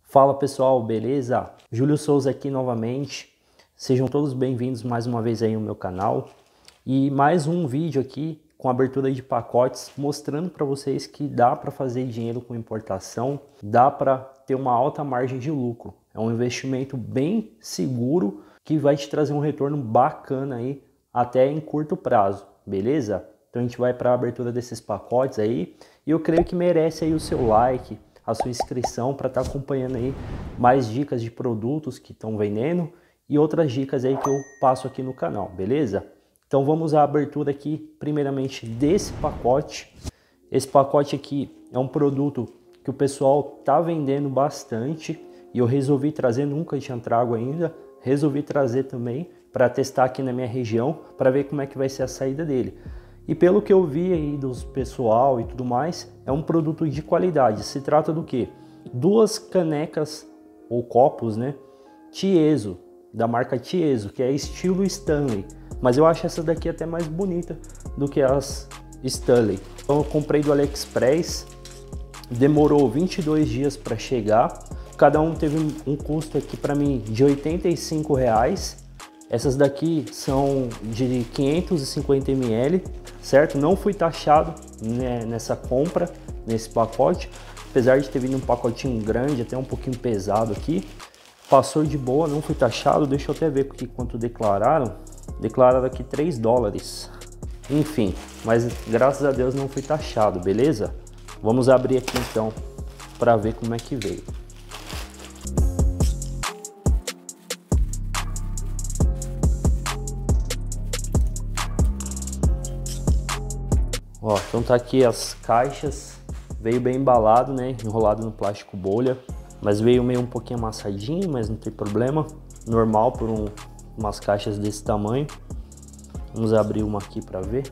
Fala pessoal, beleza? Júlio Souza aqui novamente. Sejam todos bem-vindos mais uma vez aí no meu canal. E mais um vídeo aqui com abertura de pacotes, mostrando para vocês que dá para fazer dinheiro com importação, dá para ter uma alta margem de lucro. É um investimento bem seguro que vai te trazer um retorno bacana aí até em curto prazo, beleza? Então a gente vai para a abertura desses pacotes aí e eu creio que merece aí o seu like, a sua inscrição para estar acompanhando aí mais dicas de produtos que estão vendendo e outras dicas aí que eu passo aqui no canal, beleza? Então vamos à abertura aqui primeiramente desse pacote. Esse pacote aqui é um produto que o pessoal tá vendendo bastante e eu resolvi trazer, nunca tinha trago ainda, resolvi trazer também para testar aqui na minha região para ver como é que vai ser a saída dele. E pelo que eu vi aí dos pessoal e tudo mais, é um produto de qualidade. Se trata do quê? Duas canecas ou copos, né? Tiezo, da marca Tiezo, que é estilo Stanley. Mas eu acho essa daqui até mais bonita do que as Stanley. Então eu comprei do AliExpress, demorou 22 dias para chegar. Cada um teve um custo aqui para mim de R$85. Essas daqui são de 550 ml, certo? Não fui taxado, né, nessa compra, nesse pacote, apesar de ter vindo um pacotinho grande, até um pouquinho pesado aqui. Passou de boa, não fui taxado. Deixa eu até ver porque quanto declararam. Declararam aqui $3. Enfim, mas graças a Deus não fui taxado, beleza? Vamos abrir aqui então para ver como é que veio. Ó, então tá aqui as caixas, veio bem embalado, né, enrolado no plástico bolha, mas veio meio um pouquinho amassadinho, mas não tem problema, normal por umas caixas desse tamanho. Vamos abrir uma aqui para ver.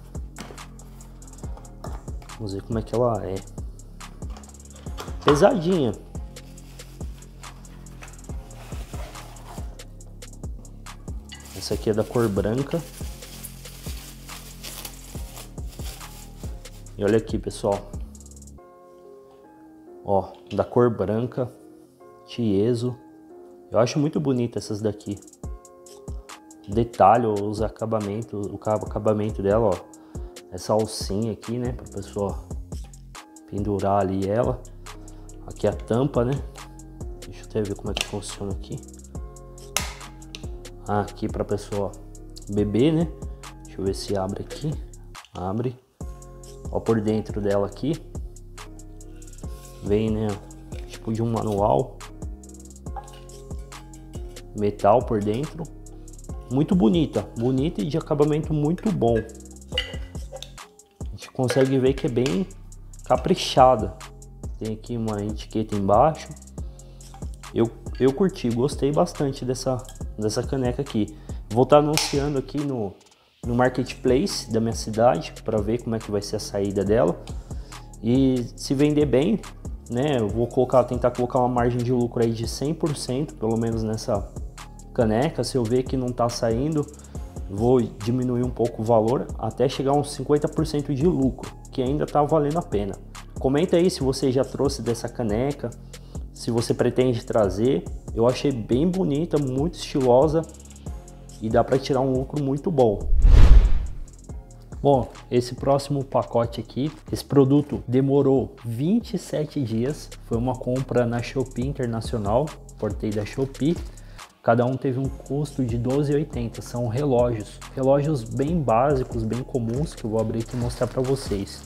Vamos ver como é que ela é. Pesadinha. Essa aqui é da cor branca. E olha aqui, pessoal, ó, da cor branca, Tiezo. Eu acho muito bonita essas daqui. Detalhe, os acabamentos, o acabamento dela, ó, essa alcinha aqui, né, para pessoa pendurar ali ela. Aqui a tampa, né? Deixa eu até ver como é que funciona aqui. Aqui para pessoa beber, né? Deixa eu ver se abre aqui. Abre. Ó, por dentro dela aqui vem, né, tipo de um manual, metal por dentro, muito bonita e de acabamento muito bom. A gente consegue ver que é bem caprichada. Tem aqui uma etiqueta embaixo. Eu curti, gostei bastante dessa caneca aqui. Vou estar anunciando aqui no marketplace da minha cidade para ver como é que vai ser a saída dela, e se vender bem, né, eu vou tentar colocar uma margem de lucro aí de 100% pelo menos nessa caneca. Se eu ver que não está saindo, vou diminuir um pouco o valor até chegar a uns 50% de lucro, que ainda está valendo a pena. Comenta aí se você já trouxe dessa caneca, se você pretende trazer. Eu achei bem bonita, muito estilosa e dá para tirar um lucro muito bom. Bom, esse próximo pacote aqui, esse produto demorou 27 dias, foi uma compra na Shopee Internacional, portei da Shopee. Cada um teve um custo de R$12,80, são relógios bem básicos, bem comuns, que eu vou abrir aqui e mostrar para vocês.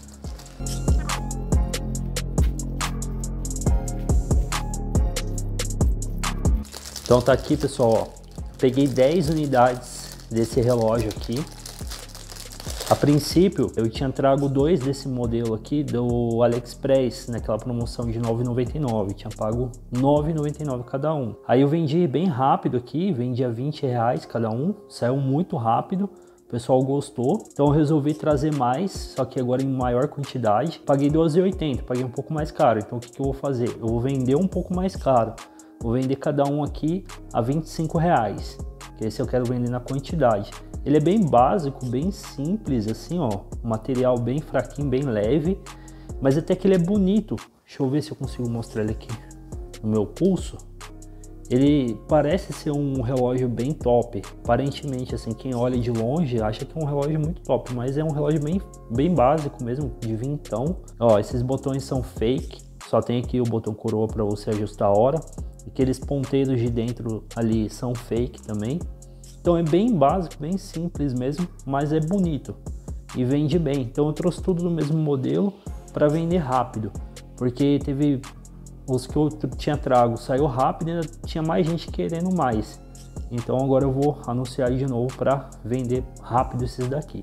Então tá aqui, pessoal, ó. Peguei 10 unidades desse relógio aqui. A princípio eu tinha trago 2 desse modelo aqui do AliExpress, naquela promoção de R$ 9,99, tinha pago R$ 9,99 cada um. Aí eu vendi bem rápido aqui, vendi a R$20 cada um, saiu muito rápido, o pessoal gostou, então eu resolvi trazer mais, só que agora em maior quantidade. Paguei R$12,80, paguei um pouco mais caro, então o que eu vou fazer? Eu vou vender um pouco mais caro, vou vender cada um aqui a R$25, que esse eu quero vender na quantidade. Ele é bem básico, bem simples, assim, ó, material bem fraquinho, bem leve, mas até que ele é bonito. Deixa eu ver se eu consigo mostrar ele aqui. no meu pulso, ele parece ser um relógio bem top. Aparentemente, assim, quem olha de longe acha que é um relógio muito top, mas é um relógio bem básico mesmo, de vintão. Ó, esses botões são fake, só tem aqui o botão coroa para você ajustar a hora. Aqueles ponteiros de dentro ali são fake também. Então é bem básico, bem simples mesmo, mas é bonito e vende bem. Então eu trouxe tudo no mesmo modelo para vender rápido, porque teve os que eu tinha trago, saiu rápido e ainda tinha mais gente querendo mais. Então agora eu vou anunciar de novo para vender rápido esses daqui.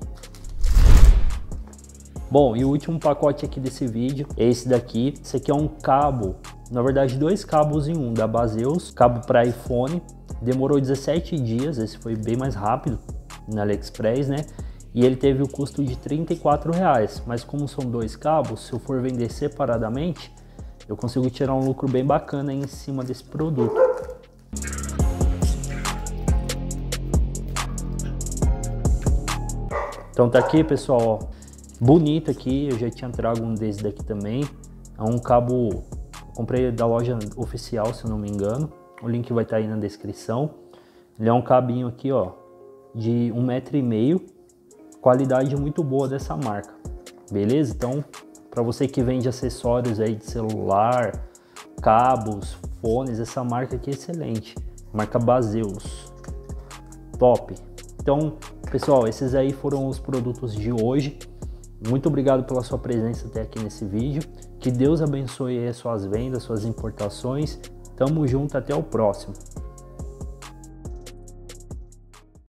Bom, e o último pacote aqui desse vídeo é esse daqui. Esse aqui é um cabo, na verdade 2 cabos em um, da Baseus, cabo para iPhone. Demorou 17 dias, esse foi bem mais rápido na AliExpress, né? E ele teve o custo de R$34, mas como são 2 cabos, se eu for vender separadamente, eu consigo tirar um lucro bem bacana em cima desse produto. Então tá aqui, pessoal, ó, bonito aqui. Eu já tinha trago um desse daqui também. É um cabo, comprei da loja oficial, se eu não me engano. O link vai estar aí na descrição. Ele é um cabinho aqui, ó, de 1,5 m, qualidade muito boa dessa marca, beleza? Então, para você que vende acessórios aí de celular, cabos, fones, essa marca aqui é excelente, marca Baseus, top. Então, pessoal, esses aí foram os produtos de hoje. Muito obrigado pela sua presença até aqui nesse vídeo. Que Deus abençoe as suas vendas, suas importações. Tamo junto, até o próximo.